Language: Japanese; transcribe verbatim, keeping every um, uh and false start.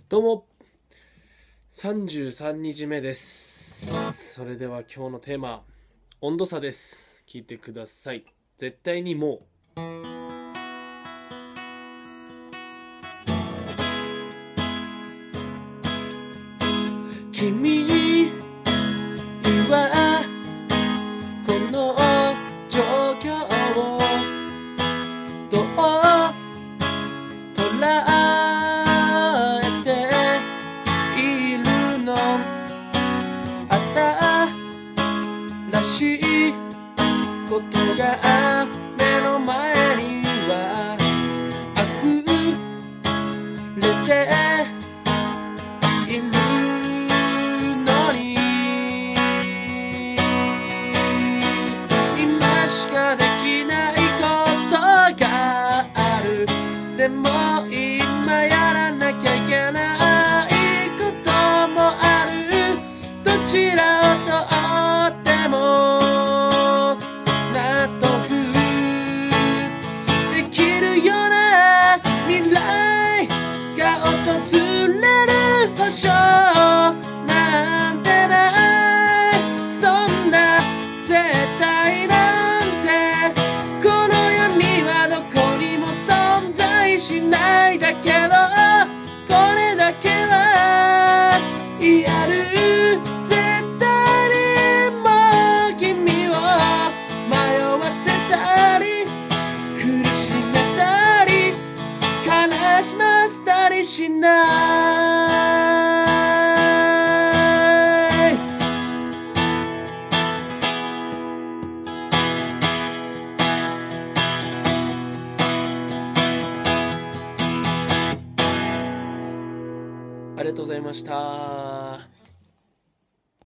どうもさんじゅうさんにちめです。それでは今日のテーマ、温度差です。聞いてください。絶対にもう君はこの状況をどう捉えているの？新しいことが目の前には溢れているのに、今しかできないことがある。でも今やらなきゃいけないこともある。どちらをとっても納得できるような未来が訪れる保証なんてない。そんな絶対なんてこの世にはどこにも存在しないだけど、これだけは言える。絶対にもう君を迷わせたり苦しめたり悲しませたりしない。ありがとうございました。